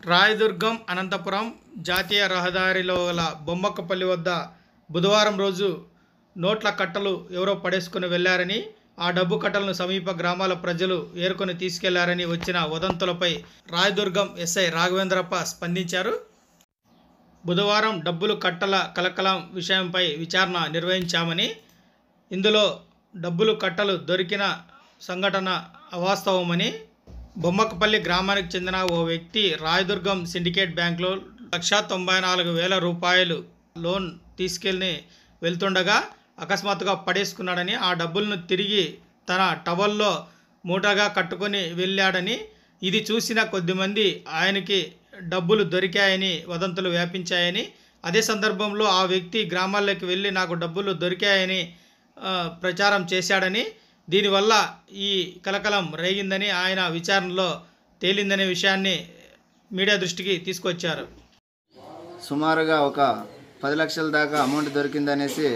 రాయదుర్గం అనంతపురం జాతీయ రహదారిలో గల బొమ్మక్కపల్లి వద్ద బుధవారం రోజు నోట్ల కట్టలు ఎవరో పడేసుకుని వెళ్లారని, ఆ డబ్బు కట్టలను సమీప గ్రామాల ప్రజలు ఏరుకొని తీసుకెళ్లారని వచ్చిన వదంతులపై రాయదుర్గం ఎస్ఐ రాఘవేంద్రప్ప స్పందించారు. బుధవారం డబ్బులు కట్టల కలకలం విషయంపై విచారణ నిర్వహించామని, ఇందులో డబ్బులు కట్టలు దొరికిన సంఘటన అవాస్తవమని, బొమ్మక్కపల్లి గ్రామానికి చెందిన ఓ వ్యక్తి రాయదుర్గం సిండికేట్ బ్యాంకులో 1,94,000 రూపాయలు లోన్ తీసుకెళ్ళి వెళ్తుండగా అకస్మాత్తుగా పడేసుకున్నాడని, ఆ డబ్బులను తిరిగి తన టవల్లో మూటగా కట్టుకొని వెళ్ళాడని, ఇది చూసిన కొద్దిమంది ఆయనకి డబ్బులు దొరికాయని వదంతులు వ్యాపించాయని, అదే సందర్భంలో ఆ వ్యక్తి గ్రామాల్లోకి వెళ్ళి నాకు డబ్బులు దొరికాయని ప్రచారం చేశాడని, దీనివల్ల ఈ కలకలం రేగిందని ఆయన విచారణలో తేలిందనే విషయాన్ని మీడియా దృష్టికి తీసుకొచ్చారు. సుమారుగా ఒక 10 లక్షల దాకా అమౌంట్ దొరికిందనేసి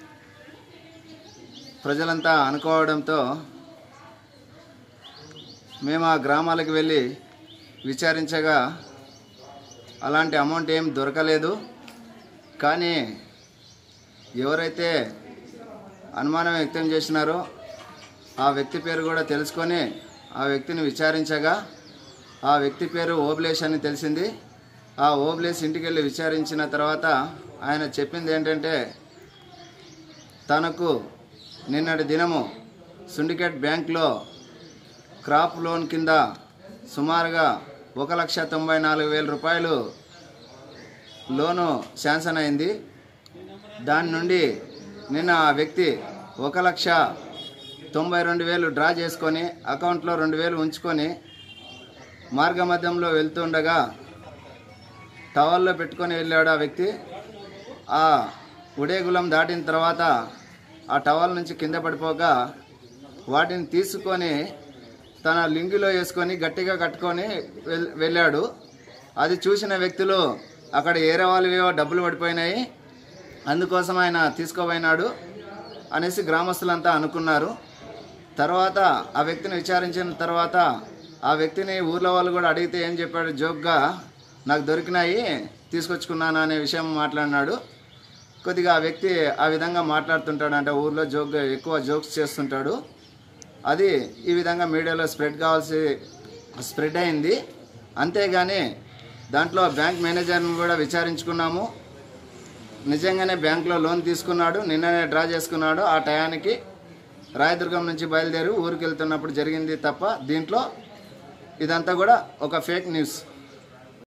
ప్రజలంతా అనుకోవడంతో మేము ఆ గ్రామాలకు వెళ్ళి విచారించగా అలాంటి అమౌంట్ ఏం దొరకలేదు. కానీ ఎవరైతే అనుమానం వ్యక్తం చేసినారో ఆ వ్యక్తి పేరు కూడా తెలుసుకొని ఆ వ్యక్తిని విచారించగా ఆ వ్యక్తి పేరు ఓబ్లేష్ అని తెలిసింది. ఆ ఓబ్లేష్ ఇంటికి వెళ్ళి విచారించిన తర్వాత ఆయన చెప్పింది ఏంటంటే, తనకు నిన్నటి దినము సిండికేట్ బ్యాంక్లో క్రాప్ లోన్ కింద సుమారుగా 1,94,000 రూపాయలు లోను శాంక్షన్ అయింది. దాని నుండి నిన్న ఆ వ్యక్తి 1,92,000 డ్రా చేసుకొని అకౌంట్లో 2,000 ఉంచుకొని మార్గమధ్యంలో వెళ్తుండగా టవల్లో పెట్టుకొని వెళ్ళాడు ఆ వ్యక్తి. ఆ ఉడేగులం దాటిన తర్వాత ఆ టవల్ నుంచి కింద పడిపోగా వాటిని తీసుకొని తన లింగిలో వేసుకొని గట్టిగా కట్టుకొని వెళ్ళాడు. అది చూసిన వ్యక్తులు అక్కడ ఏరే వాళ్ళవేవో డబ్బులు పడిపోయినాయి, అందుకోసం ఆయన తీసుకోపోయినాడు అనేసి గ్రామస్తులంతా అనుకున్నారు. తర్వాత ఆ వ్యక్తిని విచారించిన తర్వాత ఆ వ్యక్తిని ఊర్లో వాళ్ళు కూడా అడిగితే ఏం చెప్పాడు, జోక్గా నాకు దొరికినాయి తీసుకొచ్చుకున్నాను అనే విషయం మాట్లాడినాడు. కొద్దిగా ఆ వ్యక్తి ఆ విధంగా మాట్లాడుతుంటాడు, అంటే ఊర్లో జోక్గా ఎక్కువ జోక్స్ చేస్తుంటాడు. అది ఈ విధంగా మీడియాలో స్ప్రెడ్ అయింది. అంతేగాని దాంట్లో బ్యాంక్ మేనేజర్ని కూడా విచారించుకున్నాము. నిజంగానే బ్యాంకులో లోన్ తీసుకున్నాడు, నిన్ననే డ్రా చేసుకున్నాడు. ఆ టయానికి రాయదుర్గం నుంచి బయలుదేరి ఊరికి వెళ్తున్నప్పుడు జరిగింది తప్ప దీంట్లో ఇదంతా కూడా ఒక ఫేక్ న్యూస్.